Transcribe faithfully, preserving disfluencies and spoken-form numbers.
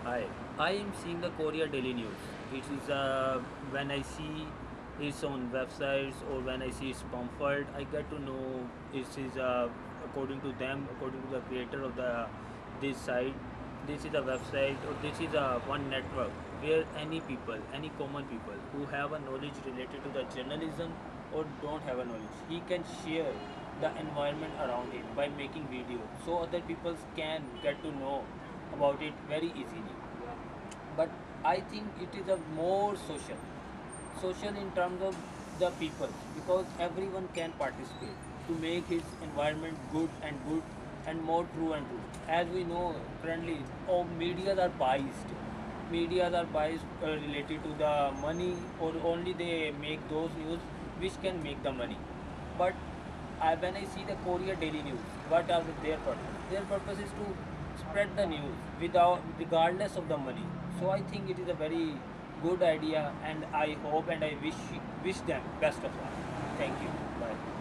Hi, I am seeing the Korea Daily News. It is uh, when I see it's on websites or when I see it's pamphlet, I get to know it is uh, according to them, according to the creator of the this site. This is a website or this is a one network where any people, any common people who have a knowledge related to the journalism or don't have a knowledge, he can share the environment around him by making video so other people can get to know about it very easily. But I think it is a more social social in terms of the people, because everyone can participate to make his environment good and good and more true and true. As we know currently, oh, media are biased. Media are biased uh, related to the money, or only they make those news which can make the money. But I, when I see the Korea Daily News, what are their purpose? Their purpose is to spread the news without, regardless of the money. So I think it is a very good idea, and I hope and I wish wish them best of luck. Thank you. Bye.